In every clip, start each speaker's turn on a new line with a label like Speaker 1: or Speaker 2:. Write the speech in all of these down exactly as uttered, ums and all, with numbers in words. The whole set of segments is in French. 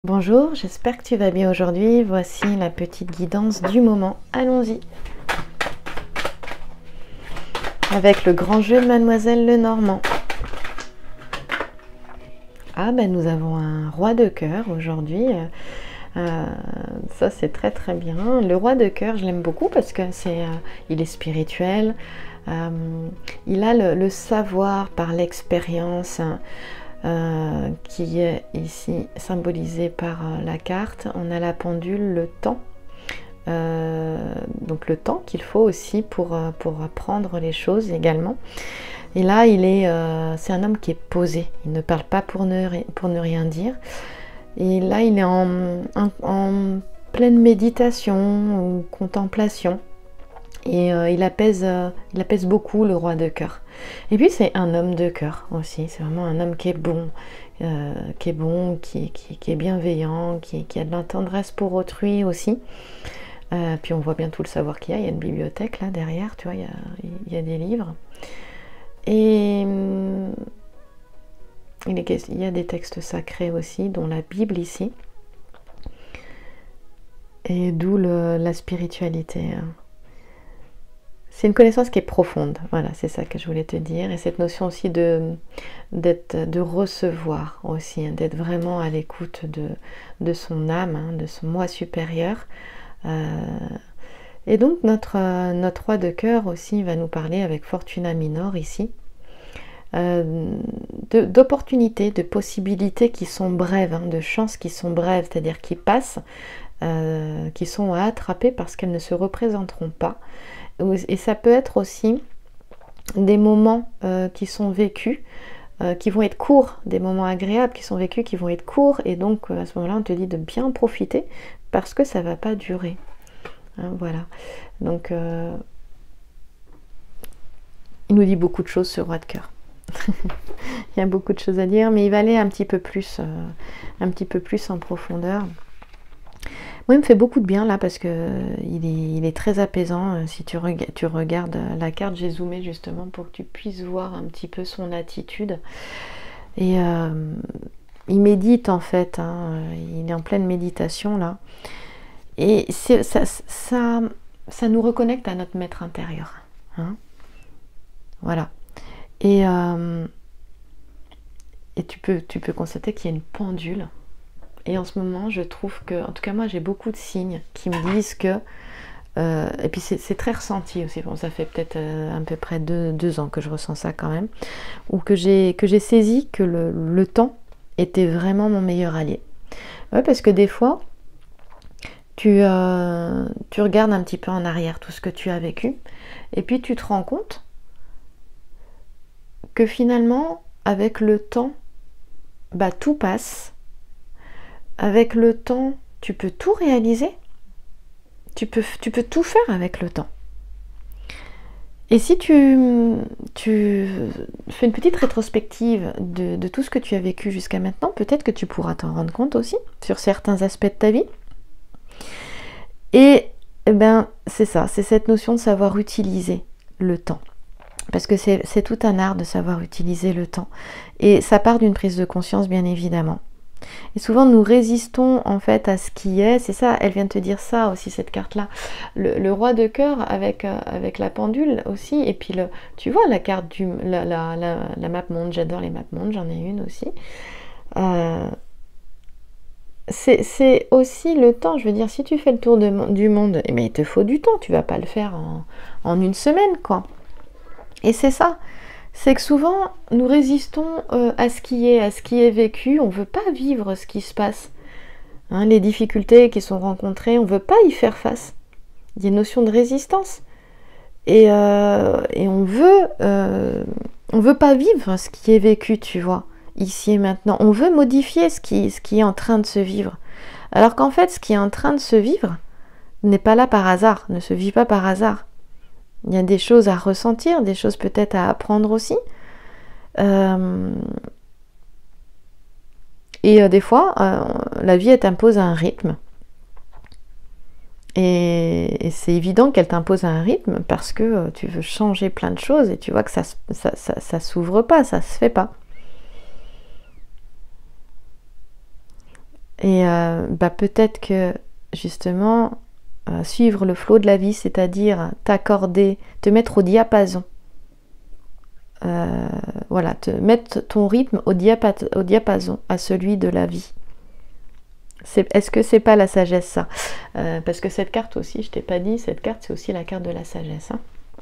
Speaker 1: Bonjour, j'espère que tu vas bien aujourd'hui. Voici la petite guidance du moment. Allons-y. Avec le grand jeu de Mademoiselle Lenormand. Ah ben nous avons un roi de cœur aujourd'hui. Euh, ça c'est très très bien. Le roi de cœur, je l'aime beaucoup parce que c'est, euh, il est spirituel. Euh, il a le, le savoir par l'expérience. Euh, qui est ici symbolisé par euh, la carte. On a la pendule, le temps. Euh, donc le temps qu'il faut aussi pour, euh, pour apprendre les choses également. Et là, il est, euh, c'est un homme qui est posé. Il ne parle pas pour ne, pour ne rien dire. Et là, il est en, en, en pleine méditation ou contemplation. Et euh, il, apaise, euh, il apaise beaucoup le roi de cœur. Et puis c'est un homme de cœur aussi. C'est vraiment un homme qui est bon, euh, qui est bon, qui, qui, qui est bienveillant, qui, qui a de la tendresse pour autrui aussi. Euh, puis on voit bien tout le savoir qu'il y a. Il y a une bibliothèque là derrière, tu vois, il y a, il y a des livres. Et hum, il, est, il y a des textes sacrés aussi, dont la Bible ici. Et d'où le, la spiritualité. C'est une connaissance qui est profonde, voilà, c'est ça que je voulais te dire. Et cette notion aussi de, d'être, de recevoir aussi, hein, d'être vraiment à l'écoute de, de son âme, hein, de son moi supérieur. Euh, et donc notre, notre roi de cœur aussi va nous parler avec Fortuna Minor ici, euh, de, d'opportunités, de possibilités qui sont brèves, hein, de chances qui sont brèves, c'est-à-dire qui passent, euh, qui sont à attraper parce qu'elles ne se représenteront pas. Et ça peut être aussi des moments euh, qui sont vécus, euh, qui vont être courts, des moments agréables qui sont vécus, qui vont être courts, et donc euh, à ce moment-là on te dit de bien profiter parce que ça ne va pas durer. Hein, voilà. Donc euh, il nous dit beaucoup de choses sur roi de cœur. Il y a beaucoup de choses à dire, mais il va aller un petit peu plus, euh, un petit peu plus en profondeur. Moi, il me fait beaucoup de bien là parce que euh, il, est, il est très apaisant. Si tu, reg tu regardes la carte, j'ai zoomé justement pour que tu puisses voir un petit peu son attitude. Et euh, il médite en fait, hein, il est en pleine méditation là. Et ça, ça, ça nous reconnecte à notre maître intérieur. Hein, voilà. Et, euh, et tu, peux, tu peux constater qu'il y a une pendule. Et en ce moment, je trouve que, en tout cas moi, j'ai beaucoup de signes qui me disent que, euh, et puis c'est très ressenti aussi, bon, ça fait peut-être euh, à peu près deux, deux ans que je ressens ça quand même, ou que j'ai que j'ai saisi que le, le temps était vraiment mon meilleur allié. Ouais, parce que des fois, tu, euh, tu regardes un petit peu en arrière tout ce que tu as vécu, et puis tu te rends compte que finalement, avec le temps, bah, tout passe. Avec le temps, tu peux tout réaliser. Tu peux, tu peux tout faire avec le temps. Et si tu, tu fais une petite rétrospective de, de tout ce que tu as vécu jusqu'à maintenant, peut-être que tu pourras t'en rendre compte aussi sur certains aspects de ta vie. Et eh ben, c'est ça, c'est cette notion de savoir utiliser le temps. Parce que c'est tout un art de savoir utiliser le temps. Et ça part d'une prise de conscience, bien évidemment. Et souvent nous résistons en fait à ce qui est, c'est ça, elle vient de te dire ça aussi cette carte là, le, le roi de cœur avec, euh, avec la pendule aussi, et puis le, tu vois la carte du, la, la, la, la map monde, j'adore les map monde, j'en ai une aussi, euh, c'est aussi le temps, je veux dire si tu fais le tour de, du monde, eh bien, il te faut du temps, tu vas pas le faire en, en une semaine quoi, et c'est ça. C'est que souvent, nous résistons euh, à ce qui est, à ce qui est vécu. On ne veut pas vivre ce qui se passe. Hein, les difficultés qui sont rencontrées, on ne veut pas y faire face. Il y a une notion de résistance. Et, euh, et on veut, euh, on veut pas vivre ce qui est vécu, tu vois, ici et maintenant. On veut modifier ce qui, ce qui est en train de se vivre. Alors qu'en fait, ce qui est en train de se vivre n'est pas là par hasard, ne se vit pas par hasard. Il y a des choses à ressentir, des choses peut-être à apprendre aussi. Euh, et euh, des fois, euh, la vie, elle t'impose un rythme. Et, et c'est évident qu'elle t'impose un rythme parce que euh, tu veux changer plein de choses et tu vois que ça ça, ça, ça s'ouvre pas, ça se fait pas. Et euh, bah, peut-être que justement, euh, suivre le flot de la vie, c'est-à-dire t'accorder, te mettre au diapason. Euh, voilà, te mettre ton rythme au, diapa au diapason à celui de la vie. Est-ce que c'est pas la sagesse, ça? euh, Parce que cette carte aussi, je t'ai pas dit, cette carte c'est aussi la carte de la sagesse. Hein.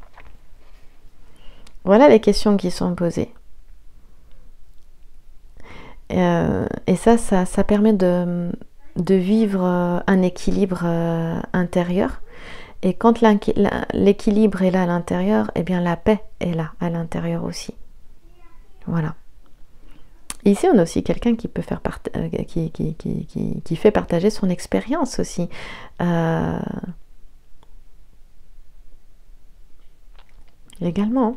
Speaker 1: Voilà les questions qui sont posées. Euh, et ça, ça, ça permet de, de vivre un équilibre euh, intérieur. Et quand l'équilibre est là à l'intérieur, eh bien la paix est là à l'intérieur aussi. Voilà. Et ici, on a aussi quelqu'un qui peut faire part... qui, qui, qui, qui, qui fait partager son expérience aussi. Euh... Également.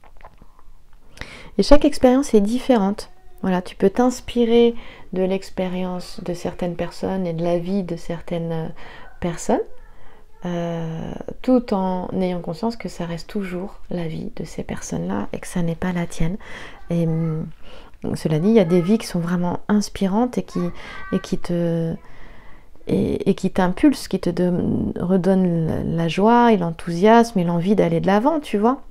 Speaker 1: Et chaque expérience est différente. Voilà, tu peux t'inspirer de l'expérience de certaines personnes et de la vie de certaines personnes. Euh, tout en ayant conscience que ça reste toujours la vie de ces personnes-là et que ça n'est pas la tienne. Et cela dit, il y a des vies qui sont vraiment inspirantes et qui, et qui te et, et qui t'impulsent, qui te de, redonnent la joie et l'enthousiasme et l'envie d'aller de l'avant, tu vois.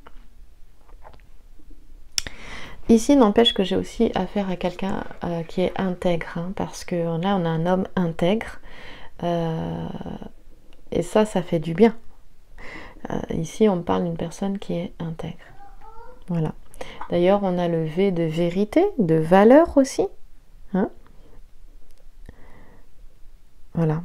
Speaker 1: Ici, n'empêche que j'ai aussi affaire à quelqu'un euh, qui est intègre, hein, parce que là, on a un homme intègre. Euh, Et ça, ça fait du bien. Euh, ici, on parle d'une personne qui est intègre. Voilà. D'ailleurs, on a le V de vérité, de valeur aussi. Hein? Voilà.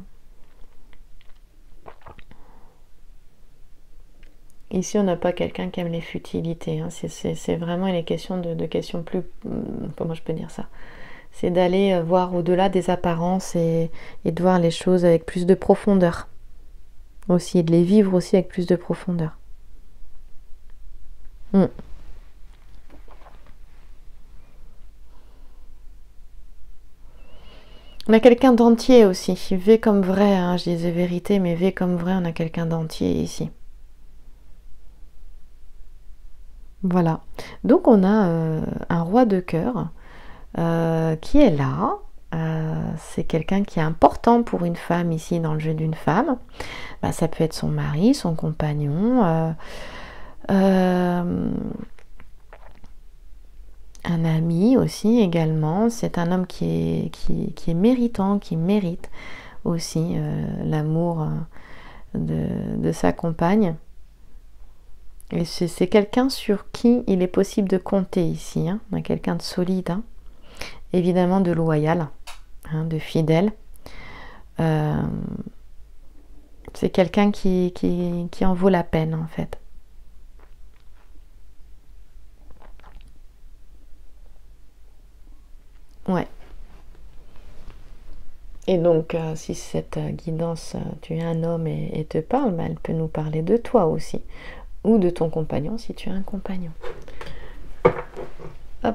Speaker 1: Ici, on n'a pas quelqu'un qui aime les futilités. Hein. C'est vraiment une question de, de questions plus... Comment je peux dire ça? C'est d'aller voir au-delà des apparences et, et de voir les choses avec plus de profondeur. Aussi, et de les vivre aussi avec plus de profondeur. Mm. On a quelqu'un d'entier aussi. V comme vrai, hein, je disais vérité, mais V comme vrai, on a quelqu'un d'entier ici. Voilà. Donc on a euh, un roi de cœur euh, qui est là. Euh, c'est quelqu'un qui est important pour une femme ici dans le jeu d'une femme. Bah, ça peut être son mari, son compagnon, euh, euh, un ami aussi également. C'est un homme qui est, qui, qui est méritant, qui mérite aussi euh, l'amour de, de sa compagne. Et c'est quelqu'un sur qui il est possible de compter ici. Hein. On a quelqu'un de solide, hein. Évidemment de loyal, hein, de fidèle. Euh, c'est quelqu'un qui, qui, qui en vaut la peine en fait. Ouais. Et donc, euh, si cette euh, guidance, euh, tu es un homme et, et te parle, bah, elle peut nous parler de toi aussi. Ou de ton compagnon si tu as un compagnon. Hop.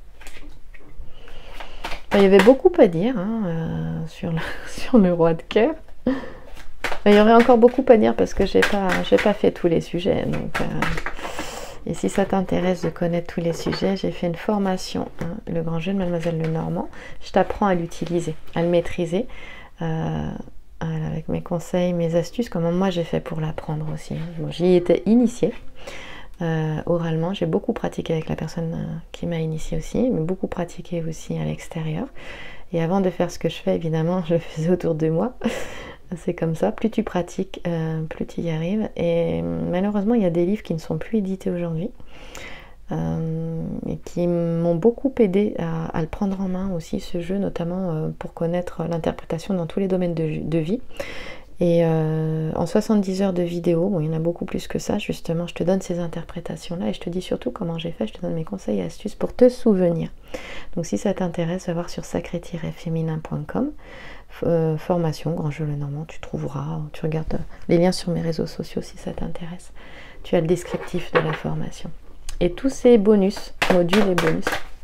Speaker 1: Bah, il y avait beaucoup à dire hein, euh, sur, le, sur le roi de cœur. Bah, il y aurait encore beaucoup à dire parce que j'ai pas, j'ai pas fait tous les sujets. Donc, euh, et si ça t'intéresse de connaître tous les sujets, j'ai fait une formation, hein, le grand jeu de Mademoiselle Lenormand. Je t'apprends à l'utiliser, à le maîtriser. Euh, avec mes conseils, mes astuces, comment moi j'ai fait pour l'apprendre aussi. Bon, j'y étais initiée euh, oralement, j'ai beaucoup pratiqué avec la personne euh, qui m'a initiée aussi, mais beaucoup pratiqué aussi à l'extérieur. Et avant de faire ce que je fais, évidemment, je le faisais autour de moi. C'est comme ça, plus tu pratiques, euh, plus tu y arrives. Et malheureusement, il y a des livres qui ne sont plus édités aujourd'hui. Euh, et qui m'ont beaucoup aidé à, à le prendre en main aussi ce jeu, notamment euh, pour connaître l'interprétation dans tous les domaines de, de vie. Et euh, en soixante-dix heures de vidéo, bon, il y en a beaucoup plus que ça, justement, je te donne ces interprétations-là et je te dis surtout comment j'ai fait, je te donne mes conseils et astuces pour te souvenir. Donc si ça t'intéresse, va voir sur sacré tiret féminin point com, euh, formation, Grand Jeu Lenormand, tu trouveras, tu regardes les liens sur mes réseaux sociaux si ça t'intéresse. Tu as le descriptif de la formation. Et tous ces bonus, modules et bonus.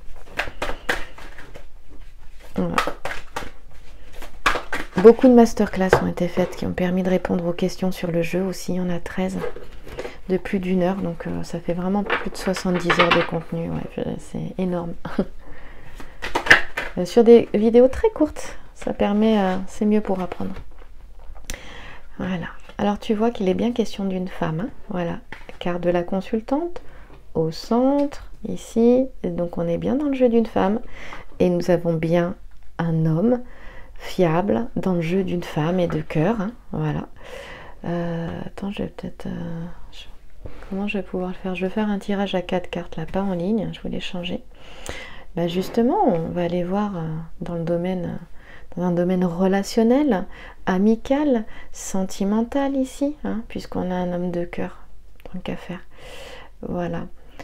Speaker 1: Voilà. Beaucoup de masterclass ont été faites qui ont permis de répondre aux questions sur le jeu aussi. Il y en a treize de plus d'une heure. Donc euh, ça fait vraiment plus de soixante-dix heures de contenu. Ouais, c'est énorme. Sur des vidéos très courtes. ça permet, euh, c'est mieux pour apprendre. Voilà. Alors tu vois qu'il est bien question d'une femme, hein. Voilà, carte de la consultante au centre, ici, et donc on est bien dans le jeu d'une femme, et nous avons bien un homme fiable dans le jeu d'une femme et de cœur, hein. Voilà. Euh, attends, je vais peut-être... Euh, je... Comment je vais pouvoir le faire? Je vais faire un tirage à quatre cartes, là, pas en ligne, je voulais changer. Ben justement, on va aller voir euh, dans le domaine... dans un domaine relationnel, amical, sentimental ici, hein, puisqu'on a un homme de cœur, tant qu'à faire. Voilà.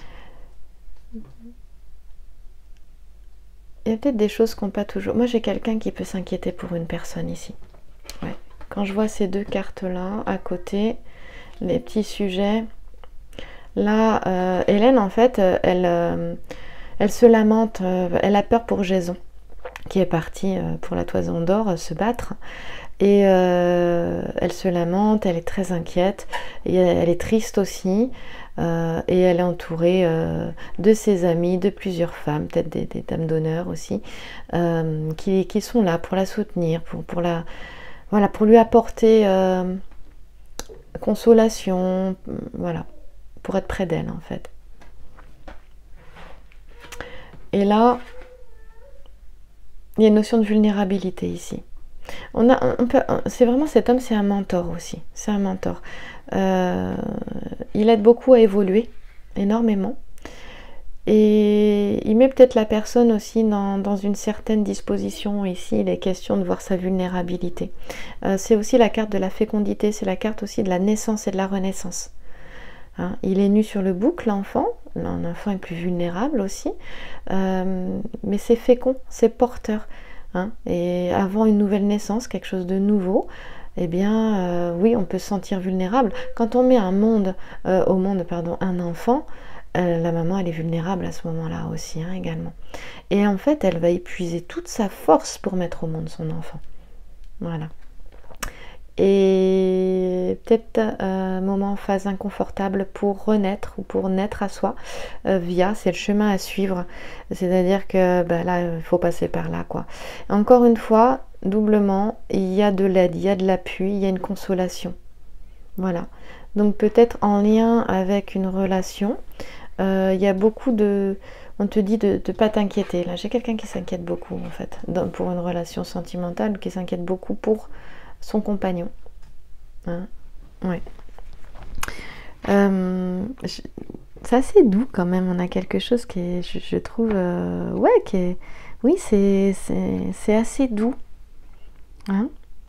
Speaker 1: Il y a peut-être des choses qu'on pas toujours... Moi, j'ai quelqu'un qui peut s'inquiéter pour une personne ici. Ouais. Quand je vois ces deux cartes-là, à côté, les petits sujets... Là, euh, Hélène, en fait, elle, euh, elle se lamente, euh, elle a peur pour Jason, qui est parti pour la Toison d'Or se battre, et euh, elle se lamente, elle est très inquiète, et elle est triste aussi, euh, et elle est entourée euh, de ses amis, de plusieurs femmes, peut-être des, des dames d'honneur aussi, euh, qui, qui sont là pour la soutenir, pour, pour, la, voilà, pour lui apporter euh, consolation, voilà, pour être près d'elle en fait. Et là, il y a une notion de vulnérabilité ici. On a, on peut, c'est vraiment, cet homme, c'est un mentor aussi. C'est un mentor. Euh, il aide beaucoup à évoluer, énormément. Et il met peut-être la personne aussi dans, dans une certaine disposition. Ici, il est question de voir sa vulnérabilité. Euh, c'est aussi la carte de la fécondité. C'est la carte aussi de la naissance et de la renaissance. Hein, il est nu sur le bouc, l'enfant. Un enfant est plus vulnérable aussi, euh, mais c'est fécond, c'est porteur. Hein, et avant une nouvelle naissance, quelque chose de nouveau, eh bien, euh, oui, on peut se sentir vulnérable. Quand on met un monde, euh, au monde, pardon, un enfant, euh, la maman, elle est vulnérable à ce moment-là aussi, hein, également. Et en fait, elle va épuiser toute sa force pour mettre au monde son enfant. Voilà. Et peut-être un euh, moment, phase inconfortable pour renaître ou pour naître à soi, euh, via, c'est le chemin à suivre, c'est-à-dire que ben là, il faut passer par là, quoi. Encore une fois, doublement, il y a de l'aide, il y a de l'appui, il y a une consolation. Voilà. Donc peut-être en lien avec une relation, euh, il y a beaucoup de... On te dit de ne pas t'inquiéter. Là, j'ai quelqu'un qui s'inquiète beaucoup, en fait, dans, pour une relation sentimentale, qui s'inquiète beaucoup pour son compagnon. Hein, ouais. Euh, c'est assez doux quand même. On a quelque chose qui est, je, je trouve, euh, ouais, qui est, oui, c'est, c'est, c'est assez doux. Hein.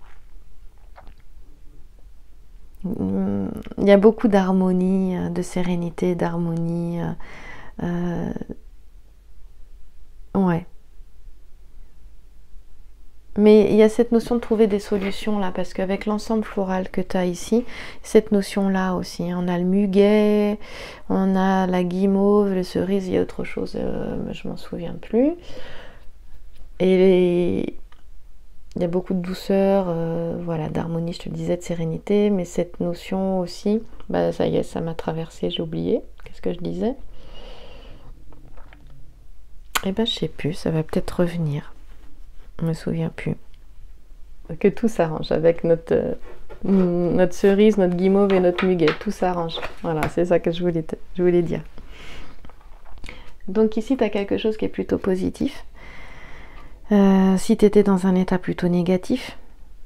Speaker 1: Il y a beaucoup d'harmonie, de sérénité, d'harmonie. Euh, ouais. Mais il y a cette notion de trouver des solutions là, parce qu'avec l'ensemble floral que tu as ici, cette notion-là aussi, on a le muguet, on a la guimauve, le cerise, il y a autre chose, euh, je m'en souviens plus. Et les... il y a beaucoup de douceur, euh, voilà, d'harmonie, je te le disais, de sérénité, mais cette notion aussi, bah ça y est, ça m'a traversé, j'ai oublié, qu'est-ce que je disais? Eh ben je sais plus, ça va peut-être revenir. Je me souviens plus. Que tout s'arrange avec notre, euh, notre cerise, notre guimauve et notre muguet. Tout s'arrange. Voilà, c'est ça que je voulais, te, je voulais dire. Donc ici, tu as quelque chose qui est plutôt positif. Euh, si tu étais dans un état plutôt négatif,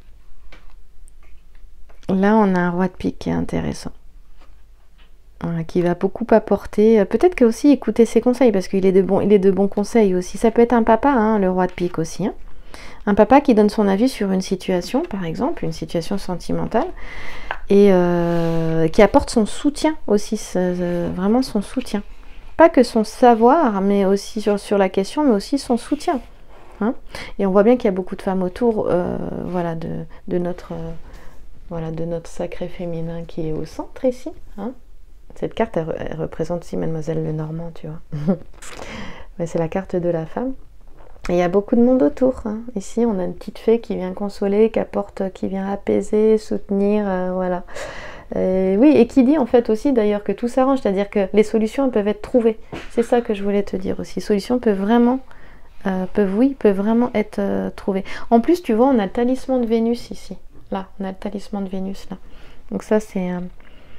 Speaker 1: là, on a un roi de pique qui est intéressant. Voilà, qui va beaucoup apporter. Peut-être que aussi écouter ses conseils, parce qu'il est de bons, il est de bons conseils aussi. Ça peut être un papa, hein, le roi de pique aussi. Hein. Un papa qui donne son avis sur une situation, par exemple, une situation sentimentale, et euh, qui apporte son soutien aussi, euh, vraiment son soutien. Pas que son savoir, mais aussi sur, sur la question, mais aussi son soutien. Hein. Et on voit bien qu'il y a beaucoup de femmes autour, euh, voilà, de, de notre, euh, voilà, de notre sacré féminin qui est au centre ici. Hein. Cette carte, elle, elle représente aussi Mademoiselle Lenormand, tu vois. C'est la carte de la femme. Et il y a beaucoup de monde autour. Hein. Ici, on a une petite fée qui vient consoler, qui apporte, qui vient apaiser, soutenir, euh, voilà. Et oui, et qui dit en fait aussi d'ailleurs que tout s'arrange, c'est-à-dire que les solutions elles peuvent être trouvées. C'est ça que je voulais te dire aussi. Les solutions peuvent vraiment euh, peuvent, oui, peuvent vraiment être euh, trouvées. En plus, tu vois, on a le talisman de Vénus ici. Là, on a le talisman de Vénus là. Donc ça, c'est... Euh,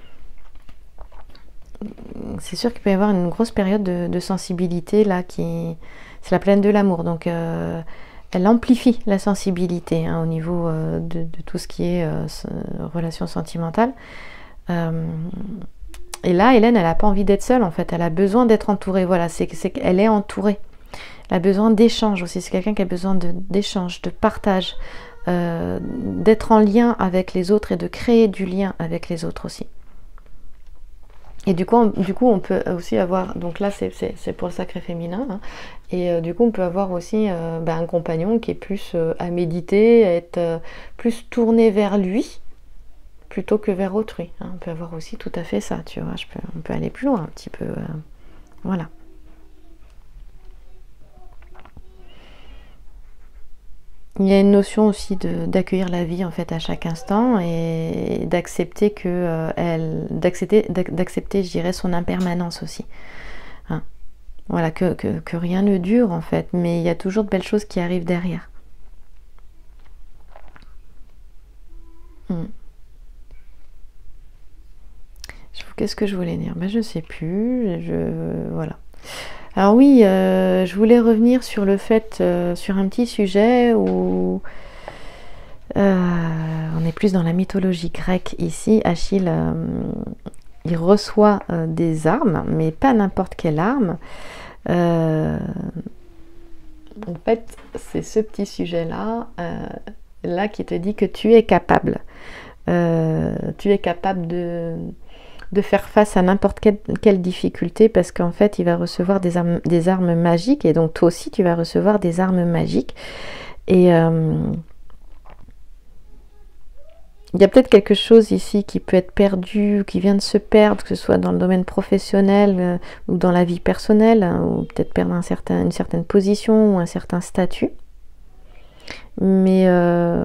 Speaker 1: c'est sûr qu'il peut y avoir une grosse période de, de sensibilité là, qui... C'est la pleine de l'amour, donc... Euh, elle amplifie la sensibilité hein, au niveau euh, de, de tout ce qui est euh, relation sentimentale. Euh, et là, Hélène, elle n'a pas envie d'être seule, en fait. Elle a besoin d'être entourée. Voilà, c'est qu'elle est entourée. Elle a besoin d'échange aussi. C'est quelqu'un qui a besoin d'échange, de, de partage, euh, d'être en lien avec les autres et de créer du lien avec les autres aussi. Et du coup, on, du coup, on peut aussi avoir, donc là c'est pour le sacré féminin, hein, et euh, du coup on peut avoir aussi euh, ben, un compagnon qui est plus euh, à méditer, à être euh, plus tourné vers lui, plutôt que vers autrui. Hein. On peut avoir aussi tout à fait ça, tu vois, je peux, on peut aller plus loin un petit peu, euh, voilà. Il y a une notion aussi d'accueillir la vie en fait à chaque instant et d'accepter que euh, elle, d'accepter, d'accepter, je dirais, son impermanence aussi. Hein. Voilà, que, que, que rien ne dure en fait, mais il y a toujours de belles choses qui arrivent derrière. Hmm. Qu'est-ce que je voulais dire? Ben, je sais plus. Je, voilà. Alors oui, euh, je voulais revenir sur le fait, euh, sur un petit sujet où euh, on est plus dans la mythologie grecque ici. Achille, euh, il reçoit euh, des armes, mais pas n'importe quelle arme. Euh, en fait, c'est ce petit sujet-là, euh, là qui te dit que tu es capable. Euh, tu es capable de... de faire face à n'importe quelle, quelle difficulté parce qu'en fait il va recevoir des armes, des armes magiques et donc toi aussi tu vas recevoir des armes magiques et euh, il y a peut-être quelque chose ici qui peut être perdu, qui vient de se perdre, que ce soit dans le domaine professionnel euh, ou dans la vie personnelle, hein, ou peut-être perdre un certain, une certaine position ou un certain statut, mais euh,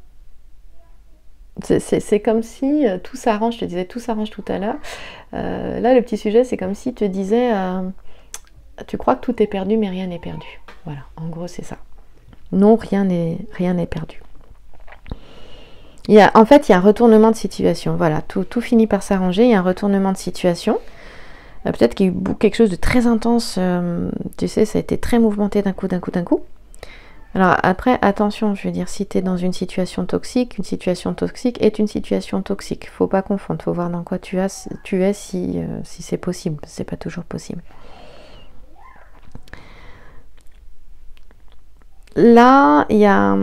Speaker 1: c'est comme si euh, tout s'arrange, je te disais tout s'arrange tout à l'heure. Euh, là, le petit sujet, c'est comme si tu te disais, euh, tu crois que tout est perdu, mais rien n'est perdu. Voilà, en gros, c'est ça. Non, rien n'est rien n'est perdu. Il y a, en fait, il y a un retournement de situation. Voilà, tout, tout finit par s'arranger, il y a un retournement de situation. Euh, Peut-être qu'il y a eu quelque chose de très intense, euh, tu sais, ça a été très mouvementé d'un coup, d'un coup, d'un coup. Alors après, attention, je veux dire, si tu es dans une situation toxique, une situation toxique est une situation toxique. Faut pas confondre, faut voir dans quoi tu, as, tu es si, euh, si c'est possible. C'est pas toujours possible. Là, il y a...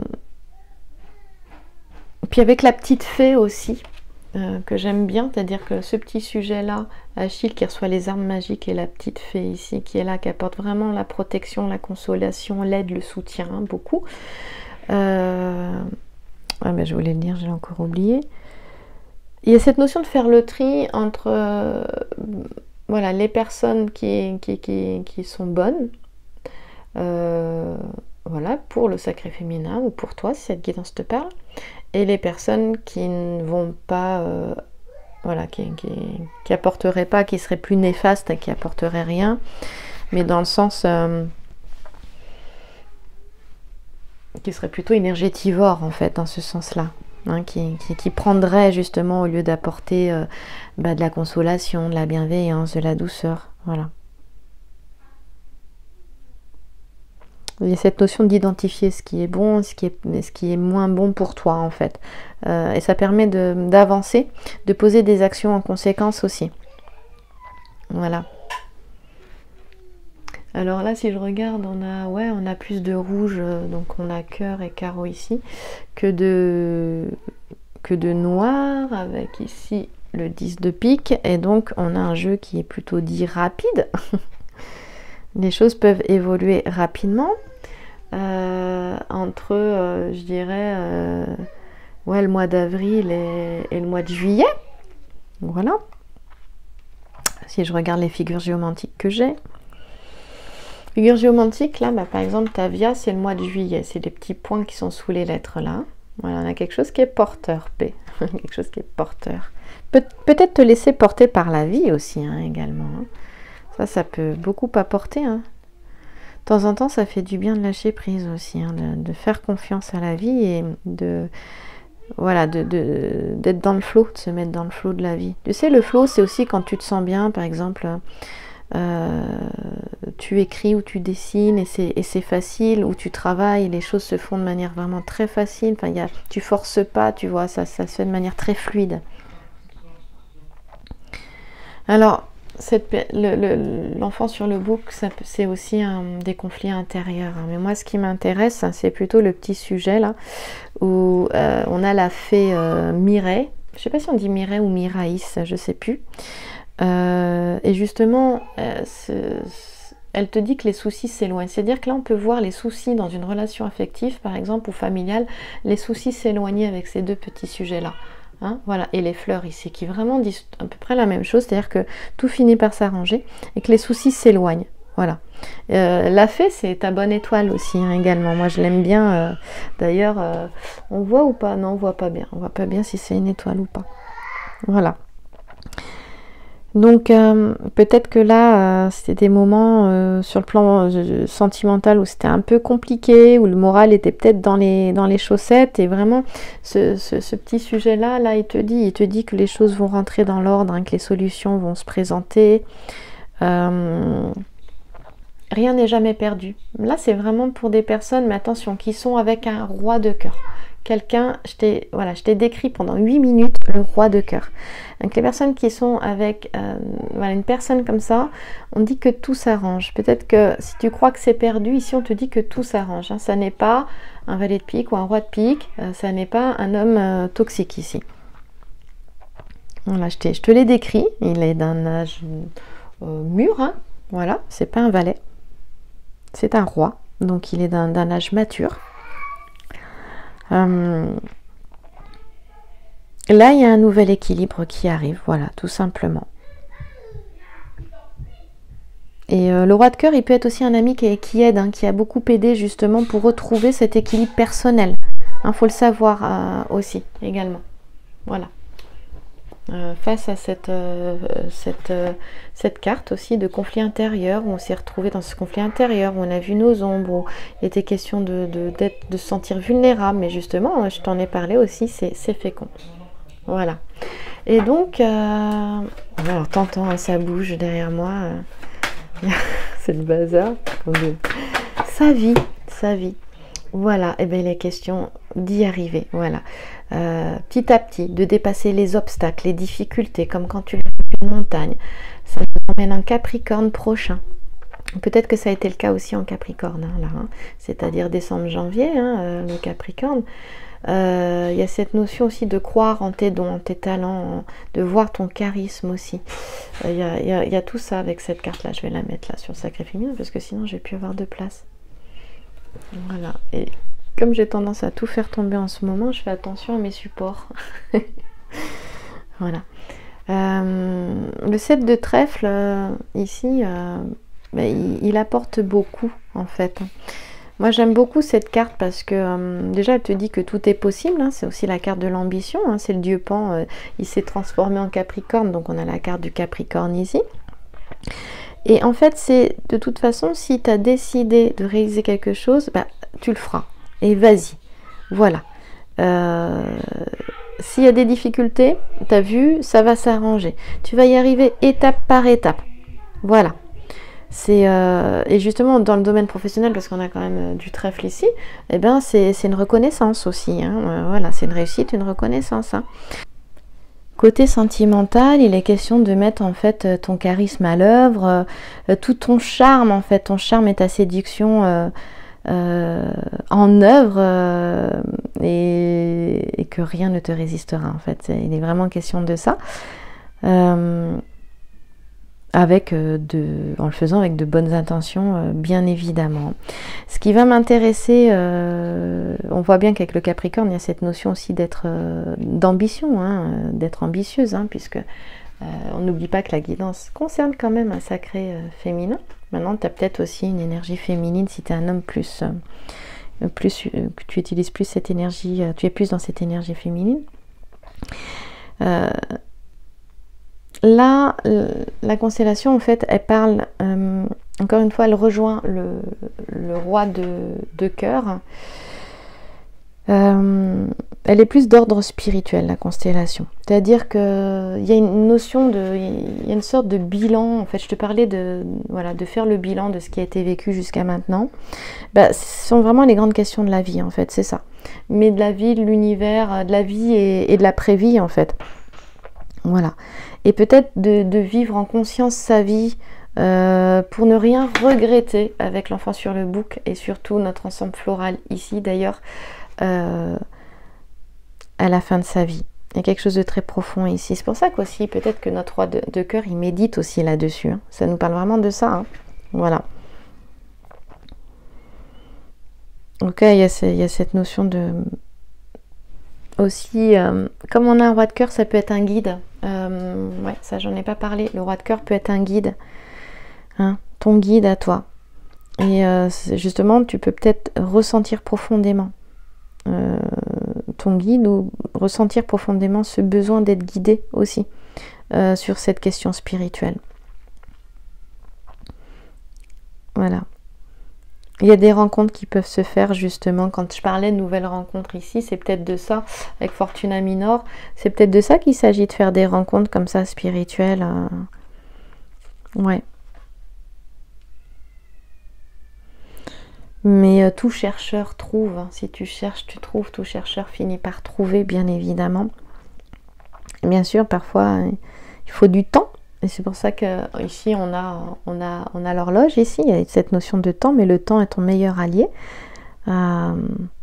Speaker 1: Puis avec la petite fée aussi, euh, que j'aime bien, c'est-à-dire que ce petit sujet-là, Achille qui reçoit les armes magiques et la petite fée ici qui est là, qui apporte vraiment la protection, la consolation, l'aide, le soutien, hein, beaucoup. Euh... Ah ben, je voulais le dire, j'ai encore oublié. Il y a cette notion de faire le tri entre euh, voilà, les personnes qui, qui, qui, qui sont bonnes, euh, voilà, pour le sacré féminin ou pour toi, si cette guidance te parle, et les personnes qui ne vont pas... Euh, voilà, qui, qui, qui apporterait pas, qui serait plus néfaste, qui apporterait rien, mais dans le sens euh, qui serait plutôt énergétivore en fait, dans ce sens-là, hein, qui, qui, qui prendrait justement au lieu d'apporter euh, bah, de la consolation, de la bienveillance, de la douceur, voilà. Il y a cette notion d'identifier ce qui est bon, ce qui est, ce qui est moins bon pour toi en fait. Euh, et ça permet d'avancer, de, de poser des actions en conséquence aussi. Voilà. Alors là, si je regarde, on a, ouais, on a plus de rouge, donc on a cœur et carreau ici, que de, que de noir, avec ici le dix de pique. Et donc on a un jeu qui est plutôt dit rapide. Les choses peuvent évoluer rapidement. Euh, entre, euh, je dirais, euh, ouais, le mois d'avril et, et le mois de juillet. Voilà. Si je regarde les figures géomantiques que j'ai. Figures géomantiques, là, bah, par exemple, Tavia, c'est le mois de juillet. C'est les petits points qui sont sous les lettres, là. Voilà, on a quelque chose qui est porteur, P. Quelque chose qui est porteur. Pe- Peut-être te laisser porter par la vie aussi, hein, également. Hein. Ça, ça peut beaucoup apporter, hein. temps en temps, ça fait du bien de lâcher prise aussi, hein, de, de faire confiance à la vie et de... Voilà, de, de, d'être dans le flow, de se mettre dans le flow de la vie. Tu sais, le flow, c'est aussi quand tu te sens bien, par exemple, euh, tu écris ou tu dessines et c'est, et c'est facile, ou tu travailles et les choses se font de manière vraiment très facile. Enfin, y a, tu forces pas, tu vois, ça, ça se fait de manière très fluide. Alors, cette, le, le, l'enfant sur le bouc, ça, c'est aussi un, des conflits intérieurs. Hein. Mais moi, ce qui m'intéresse, c'est plutôt le petit sujet là, où euh, on a la fée euh, Mireille. Je ne sais pas si on dit Mireille ou Miraïs, je ne sais plus. Euh, et justement, euh, ce, elle te dit que les soucis s'éloignent. C'est-à-dire que là, on peut voir les soucis dans une relation affective, par exemple, ou familiale, les soucis s'éloigner avec ces deux petits sujets-là. Hein, voilà, et les fleurs ici qui vraiment disent à peu près la même chose, c'est-à-dire que tout finit par s'arranger et que les soucis s'éloignent. Voilà. Euh, la fée, c'est ta bonne étoile aussi, hein, également. Moi, je l'aime bien. Euh, d'ailleurs, euh, on voit ou pas? Non, on voit pas bien. On voit pas bien si c'est une étoile ou pas. Voilà. Donc, euh, peut-être que là, euh, c'était des moments euh, sur le plan euh, sentimental où c'était un peu compliqué, où le moral était peut-être dans les, dans les chaussettes. Et vraiment, ce, ce, ce petit sujet-là, là, il te dit, il te dit que les choses vont rentrer dans l'ordre, hein, que les solutions vont se présenter. Euh, rien n'est jamais perdu. Là, c'est vraiment pour des personnes, mais attention, qui sont avec un roi de cœur. Quelqu'un, je t'ai voilà, je t'ai décrit pendant huit minutes le roi de cœur. Donc les personnes qui sont avec euh, voilà, une personne comme ça, on dit que tout s'arrange. Peut-être que si tu crois que c'est perdu, ici on te dit que tout s'arrange. Hein. Ça n'est pas un valet de pique ou un roi de pique, euh, ça n'est pas un homme euh, toxique ici. Voilà, je, je te l'ai décrit, il est d'un âge euh, mûr, hein. Voilà, c'est pas un valet, c'est un roi, donc il est d'un, d'un âge mature. Euh, là, il y a un nouvel équilibre qui arrive, voilà, tout simplement. Et euh, le roi de cœur, il peut être aussi un ami qui, qui aide, hein, qui a beaucoup aidé justement pour retrouver cet équilibre personnel. Il faut le savoir euh, aussi, également. Voilà. Euh, face à cette, euh, cette, euh, cette carte aussi de conflit intérieur, où on s'est retrouvé dans ce conflit intérieur, où on a vu nos ombres, où il était question de, de, d'être, de se sentir vulnérable, mais justement, je t'en ai parlé aussi, c'est, c'est fécond. Voilà. Et donc, euh, alors t'entends, hein, ça bouge derrière moi, euh, c'est le bazar, sa vie, sa vie. Voilà, et bien il est question d'y arriver, voilà. Euh, petit à petit, de dépasser les obstacles, les difficultés, comme quand tu grimpes une montagne. Ça nous emmène en Capricorne prochain. Peut-être que ça a été le cas aussi en Capricorne, hein, là, hein. C'est-à-dire décembre-janvier, hein, euh, le Capricorne. Euh, il y a cette notion aussi de croire en tes dons, en tes talents, de voir ton charisme aussi. Il y a, il y a, il y a tout ça avec cette carte-là. Je vais la mettre là sur le sacré féminin parce que sinon je vais plus avoir de place. Voilà, et comme j'ai tendance à tout faire tomber en ce moment, je fais attention à mes supports. Voilà. Euh, le sept de trèfle, euh, ici, euh, ben, il, il apporte beaucoup, en fait. Moi, j'aime beaucoup cette carte parce que, euh, déjà, elle te dit que tout est possible. Hein, c'est aussi la carte de l'ambition. Hein, c'est le dieu Pan. Euh, il s'est transformé en Capricorne, donc on a la carte du Capricorne ici. Et en fait, c'est de toute façon, si tu as décidé de réaliser quelque chose, bah, tu le feras. Et vas-y. Voilà. Euh, S'il y a des difficultés, tu as vu, ça va s'arranger. Tu vas y arriver étape par étape. Voilà. C'est euh, et justement, dans le domaine professionnel, parce qu'on a quand même euh, du trèfle ici, eh ben, c'est, c'est une reconnaissance aussi. Hein. Euh, voilà, c'est une réussite, une reconnaissance. Hein. Côté sentimental, il est question de mettre en fait ton charisme à l'œuvre, euh, tout ton charme en fait, ton charme et ta séduction euh, euh, en œuvre euh, et, et que rien ne te résistera en fait. Il est vraiment question de ça, euh, avec euh, de, en le faisant avec de bonnes intentions, euh, bien évidemment. Ce qui va m'intéresser, euh, on voit bien qu'avec le Capricorne, il y a cette notion aussi d'être, euh, d'ambition, hein, d'être ambitieuse, hein, puisque euh, on n'oublie pas que la guidance concerne quand même un sacré euh, féminin. Maintenant, tu as peut-être aussi une énergie féminine si tu es un homme plus, euh, plus euh, que tu utilises plus cette énergie, euh, tu es plus dans cette énergie féminine. Euh, Là, la constellation, en fait, elle parle, euh, encore une fois, elle rejoint le, le roi de, de cœur. Euh, elle est plus d'ordre spirituel, la constellation. C'est-à-dire qu'il y a une notion de... Il y a une sorte de bilan. En fait, je te parlais de, voilà, de faire le bilan de ce qui a été vécu jusqu'à maintenant. Bah, ce sont vraiment les grandes questions de la vie, en fait, c'est ça. Mais de la vie, de l'univers, de la vie et, et de l'après-vie, en fait. Voilà. Et peut-être de, de vivre en conscience sa vie euh, pour ne rien regretter avec l'enfant sur le bouc et surtout notre ensemble floral ici, d'ailleurs, Euh, à la fin de sa vie. Il y a quelque chose de très profond ici. C'est pour ça qu'aussi, peut-être que notre roi de, de cœur, il médite aussi là-dessus. Hein. Ça nous parle vraiment de ça. Hein. Voilà. Donc, il y, a ce, il y a cette notion de... Aussi, euh, comme on a un roi de cœur, ça peut être un guide. Euh, ouais, ça, j'en ai pas parlé. Le roi de cœur peut être un guide. Hein, ton guide à toi. Et euh, justement, tu peux peut-être ressentir profondément Euh, ton guide ou ressentir profondément ce besoin d'être guidé aussi euh, sur cette question spirituelle. Voilà. Il y a des rencontres qui peuvent se faire justement, quand je parlais de nouvelles rencontres ici, c'est peut-être de ça, avec Fortuna Minor, c'est peut-être de ça qu'il s'agit, de faire des rencontres comme ça spirituelles. Euh... Ouais. Mais euh, tout chercheur trouve, hein. Si tu cherches, tu trouves, tout chercheur finit par trouver, bien évidemment. Bien sûr, parfois, euh, il faut du temps. Et c'est pour ça qu'ici, on a, on a, on a l'horloge, ici, il y a cette notion de temps, mais le temps est ton meilleur allié. Euh,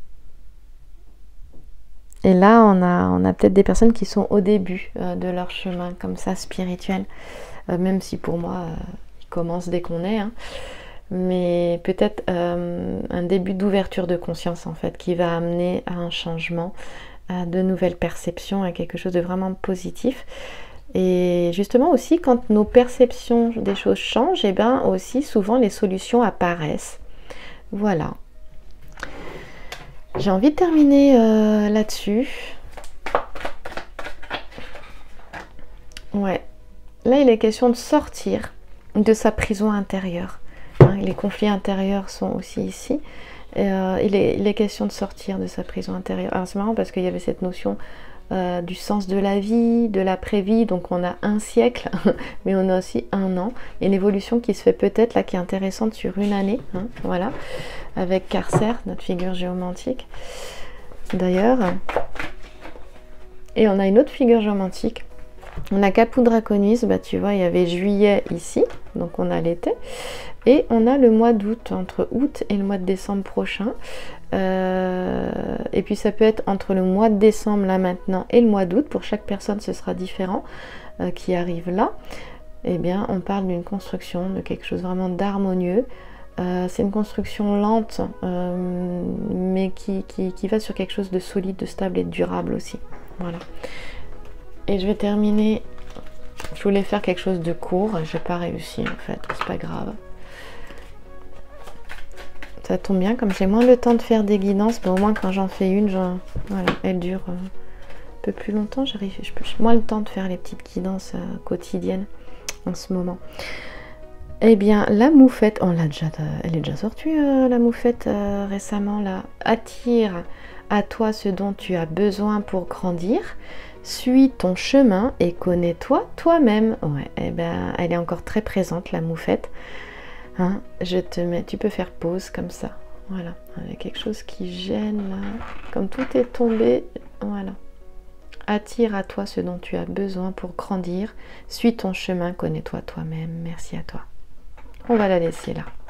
Speaker 1: et là, on a, on a peut-être des personnes qui sont au début euh, de leur chemin, comme ça, spirituel. Euh, même si pour moi, euh, il commence dès qu'on est, hein. Mais peut-être euh, un début d'ouverture de conscience en fait qui va amener à un changement, à de nouvelles perceptions, à quelque chose de vraiment positif. Et justement aussi quand nos perceptions des choses changent, et bien aussi souvent les solutions apparaissent. Voilà. J'ai envie de terminer euh, là-dessus. Ouais. Là il est question de sortir de sa prison intérieure. Les conflits intérieurs sont aussi ici. Et, euh, il, est, il est question de sortir de sa prison intérieure. Alors c'est marrant parce qu'il y avait cette notion euh, du sens de la vie, de l'après-vie. Donc on a un siècle, mais on a aussi un an. Et l'évolution qui se fait peut-être là, qui est intéressante sur une année. Hein, voilà. Avec Carcer, notre figure géomantique. D'ailleurs. Et on a une autre figure géomantique. On a Caput Draconis, bah tu vois, il y avait juillet ici, donc on a l'été. Et on a le mois d'août, entre août et le mois de décembre prochain. Euh, et puis ça peut être entre le mois de décembre, là maintenant, et le mois d'août. Pour chaque personne, ce sera différent euh, qui arrive là. Eh bien, on parle d'une construction, de quelque chose vraiment d'harmonieux. Euh, c'est une construction lente, euh, mais qui, qui, qui va sur quelque chose de solide, de stable et de durable aussi. Voilà. Et je vais terminer. Je voulais faire quelque chose de court, j'ai pas réussi en fait, c'est pas grave. Ça tombe bien, comme j'ai moins le temps de faire des guidances, mais au moins quand j'en fais une, genre, voilà, elle dure euh, un peu plus longtemps. J'arrive, j'ai moins le temps de faire les petites guidances euh, quotidiennes en ce moment. Eh bien, la moufette, on l'a déjà, elle est déjà sortie, euh, la moufette euh, récemment là. Attire à toi ce dont tu as besoin pour grandir. Suis ton chemin et connais-toi toi-même. Ouais, eh ben, elle est encore très présente, la moufette. Hein, je te mets, tu peux faire pause comme ça. Voilà, il y a quelque chose qui gêne là. Comme tout est tombé, voilà. Attire à toi ce dont tu as besoin pour grandir. Suis ton chemin, connais-toi toi-même. Merci à toi. On va la laisser là.